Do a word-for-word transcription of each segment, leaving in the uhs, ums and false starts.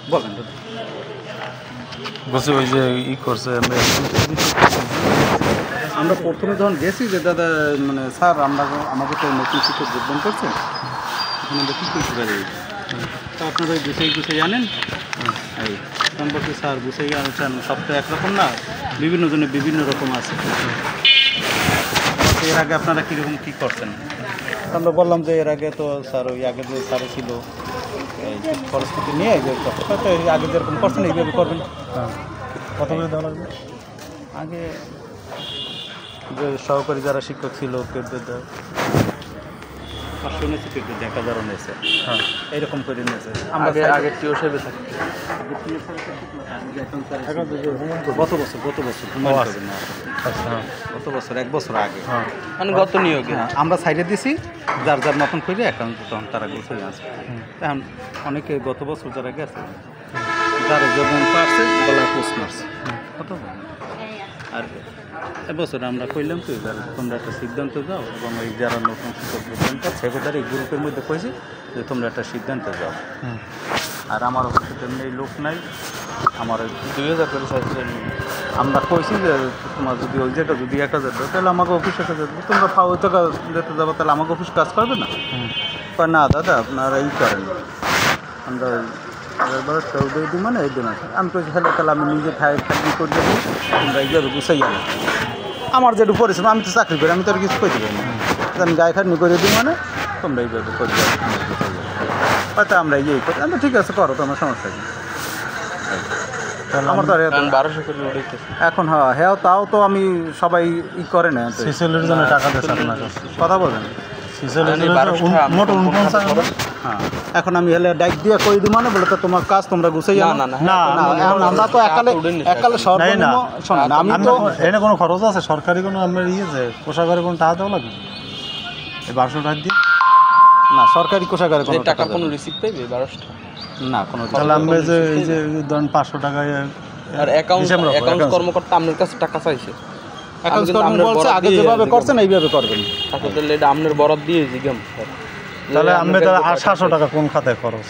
বলেন বলছি ওই যে ই করছে আমরা প্রথমে যখন গেছি যে দাদা মানে স্যার আমরা আমাকে তো নতুন শিক্ষক যোগদান করছে এখন আমরা কী করতে পারি তো আপনারা ওই গুছাই গুছাই জানেন এই তখন বলছি স্যার গুছাই আনছেন সব তো একরকম না বিভিন্ন জনের বিভিন্ন রকম আছে এর আগে আপনারা কীরকম কী করছেন আমরা বললাম যে এর আগে তো স্যার ওই আগে যে স্যার ছিল এই পরিস্থিতি নিয়ে যে আগে যেরকম করছেন এইভাবে করবেন হ্যাঁ কত করে দেওয়া লাগবে আগে যে সহকারী যারা শিক্ষক ছিল কেউ পাঁচশো নিয়েছে কেউ এক হাজারও নিয়েছে হ্যাঁ এইরকম করে নিয়েছে আগে আগে টিও সাহেবে থাকে গত বছর গত বছর আচ্ছা হ্যাঁ গত বছর এক বছর আগে হ্যাঁ মানে গত নিয়োগে আমরা সাইডে দিছি যার যার মতন করে অ্যাকাউন্ট তখন তারা গুছিয়ে আছে এখন অনেকে গত বছর যারা গেছে যারা যেমন পারছে গলায় পোস্ট মারছে কত আর এবছর আমরা কইলাম কি তোমরা একটা সিদ্ধান্ত যাও এবং এই যারা নতুন শিক্ষক যোগদানটা সেক্রেটারি এই গ্রুপের মধ্যে কইছে যে তোমরা একটা সিদ্ধান্ত যাও আর আমার অফিসে তেমনি লোক নাই আমার দুই হাজার করে চাইছিলেন আমরা কইছি যে তোমার যদি ওই জায়গা যদি এক হাজার দাও তাহলে আমাকে অফিসে কাছে যাবে তোমরা ফাও টাকা যেতে যাবো তাহলে আমাকে অফিস কাজ করবে না না দাদা আপনারা এই করেন আমরা এবার চৌদ্দ দিন মানে এই দিন আছে আমি কইছি খেলে তাহলে আমি নিজে খাই খাই করে দেবো তোমরা এইভাবে গুছাই যাবে আমার যেটু পরিশ্রম আমি তো চাকরি করি আমি তো আর কিছু করে দেবো না আমি গায়ে খাটনি করে দিই মানে তোমরা এইভাবে করে যাবে হয়তো আমরা ইয়ে করি আমি ঠিক আছে করো তো আমার সমস্যা কি আমার তো বারোশো করে এখন হ্যাঁ হ্যাঁ তাও তো আমি সবাই ই করে না সিসেলের জন্য টাকা দিচ্ছে আপনার কথা বলেন হ্যাঁ এখন আমি হেলে ডাইক দিয়ে কই দিই মানে বলে তো তোমার কাজ তোমরা গুছাই যাও না না এখন আমরা তো একালে একালে সর্বনিম্ন শোনেন আমি তো এনে কোনো খরচ আছে সরকারি কোনো আপনার ইয়ে যে কোষাগারে কোনো টাকা দেওয়া লাগবে এই বারোশো টাকা দিয়ে না সরকারি কোষাগারে কোনো টাকা কোনো রিসিপ্ট পাইবে বারোশো না কোনো তাহলে আমরা যে এই যে ধরেন পাঁচশো টাকায় আর অ্যাকাউন্ট অ্যাকাউন্ট কর্মকর্তা আপনার কাছে টাকা চাইছে অ্যাকাউন্ট কর্মকর্তা বলছে আগে যেভাবে করছেন এইভাবে করবেন টাকা তাহলে এটা আপনার বরাদ দিয়ে জিগাম তাহলে আমরা তাহলে সাতশো টাকা কোন খাতায় খরচ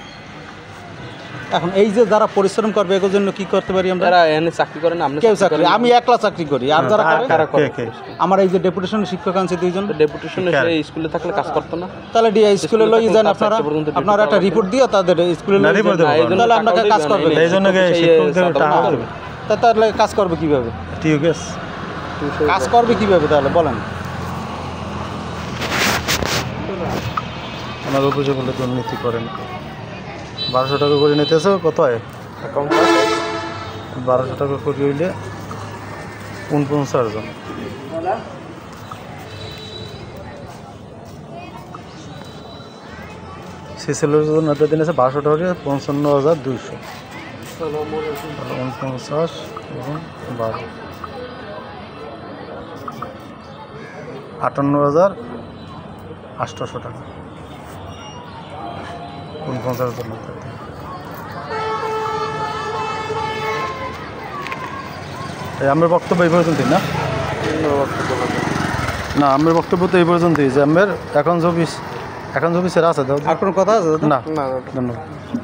এখন এই যে যারা পরিশ্রম করবে এর জন্য কি করতে পারি আমরা যারা এখানে চাকরি করেন আপনি কেউ চাকরি আমি একলা চাকরি করি আর যারা করে কে কে আমার এই যে ডেপুটেশন শিক্ষক আছে দুইজন ডেপুটেশন এসে স্কুলে থাকলে কাজ করতে না তাহলে ডিআই স্কুলে লই যান আপনারা আপনারা একটা রিপোর্ট দিও তাদের স্কুলে লই রিপোর্ট দেব তাহলে আমরা কাজ করবে এই জন্য শিক্ষকদের টাকা দেবে তাহলে কাজ করবে কিভাবে ঠিক আছে কাজ করবে কিভাবে তাহলে বলেন আমার অভিযোগ হলে দুর্নীতি করেন বারোশো টাকা করে নিতেছে কত হয় বারোশো টাকা করে হইলে উনপঞ্চাশ জন সিসেলের জন্য দিন আছে বারোশো টাকা করে পঞ্চান্ন হাজার দুইশো উনপঞ্চাশ এবং বারো আটান্ন হাজার আটশোশো টাকা উনপঞ্চাশ হাজার আমার বক্তব্য এই পর্যন্তই না না আমার বক্তব্য তো এই পর্যন্তই যে আমার এখন অফিস এখন অফিসের আছে আর কোনো কথা আছে না ধন্যবাদ।